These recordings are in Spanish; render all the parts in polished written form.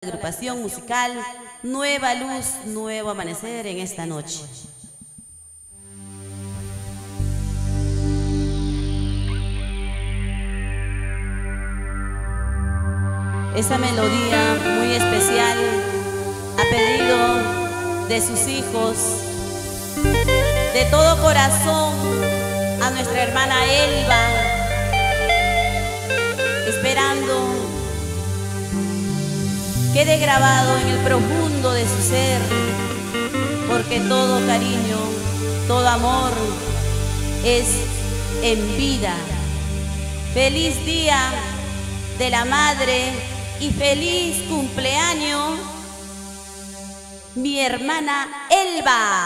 Agrupación musical Nueva Luz, Nuevo Amanecer en esta noche. Esa melodía muy especial a pedido de sus hijos, de todo corazón, a nuestra hermana Elba, esperando quede grabado en el profundo de su ser, porque todo cariño, todo amor es en vida. Feliz Día de la Madre y feliz cumpleaños, mi hermana Elba.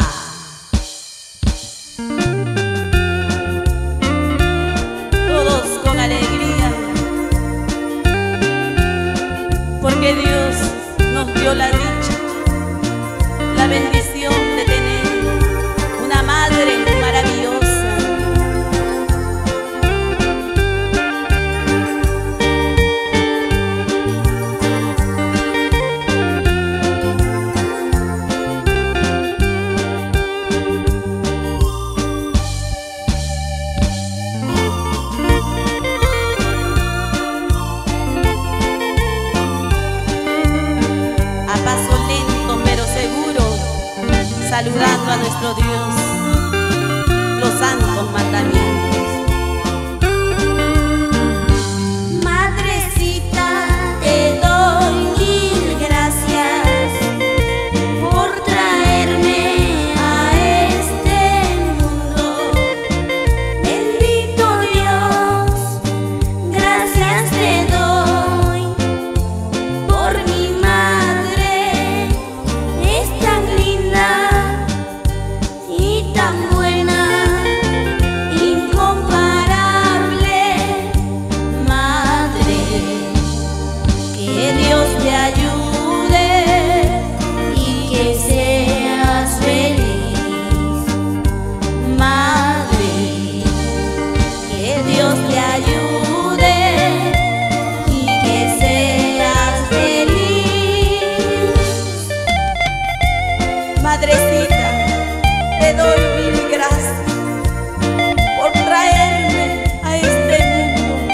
Todos con alegría, porque Dios nos dio la dicha, la bendición de tener una madre maravillosa. Saludando a nuestro Dios, los santos mandamientos. Madrecita, te doy mil gracias por traerme a este mundo. Bendito Dios, gracias te doy por mi madre, es tan linda y tan buena, incomparable madre. Que Dios te ayude y que seas feliz, madre. Que Dios te ayude y que seas feliz. Madrecita, te doy mil gracias por traerme a este mundo.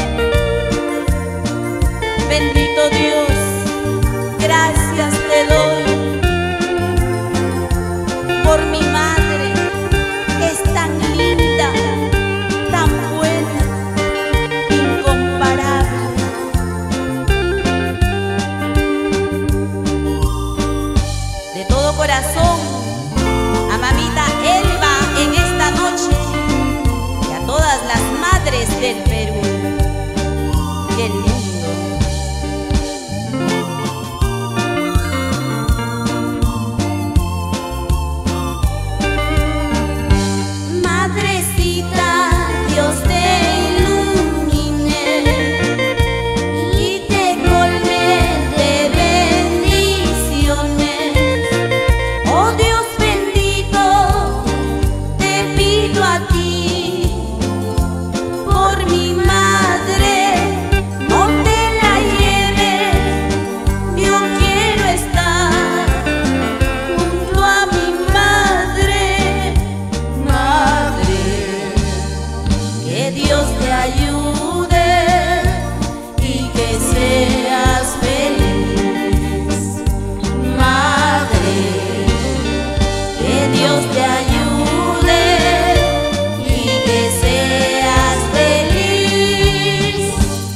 Bendito Dios, gracias te doy por mi madre, es tan linda, tan buena, incomparable. De todo corazón, a mamita Elba en esta noche y a todas las madres del Perú y el mundo. Madrecita, Dios te ilumine y te colme de bendiciones. Oh Dios bendito, te pido a ti por mi madre, no te la lleves. Yo quiero estar junto a mi madre, madre. Que Dios te ayude y que seas feliz, madre. Que Dios te ayude y que seas feliz.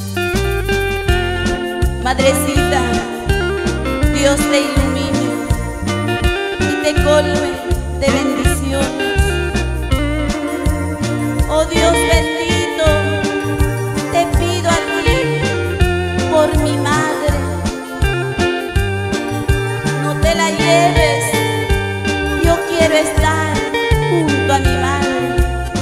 Madrecita, Dios te ilumine y te colme de bendiciones. Oh Dios bendito, te pido a ti por mi madre, no te la lleves, yo quiero estar junto a mi madre.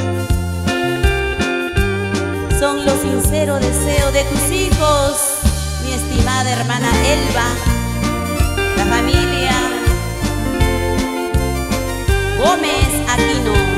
Son los sinceros deseos de tus hijos, mi estimada hermana Elba, la familia Gómez Aquino.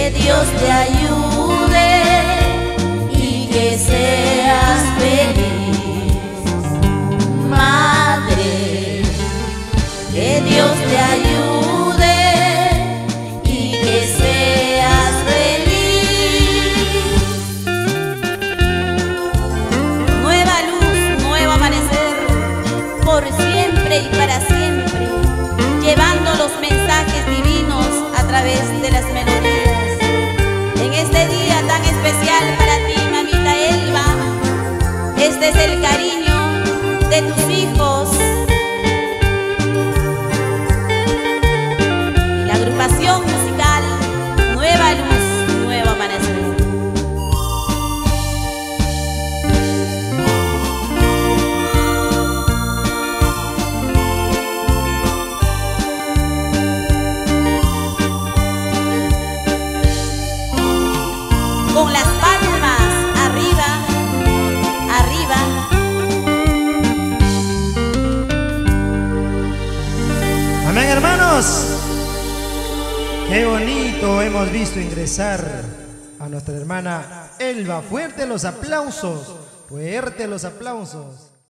que Dios te ayude y que seas feliz. Madre, que Dios te ayude y que seas feliz. Nueva luz, nuevo amanecer, por siempre y para siempre, llevando los mensajes divinos a través de las melodías. En este día tan especial para ti, mamita Elba, este es el cariño de tus hijos y la agrupación musical Nueva Luz, Nuevo Amanecer. Con las palmas arriba, arriba. Amén, hermanos. Qué bonito hemos visto ingresar a nuestra hermana Elba. Fuerte los aplausos, fuerte los aplausos.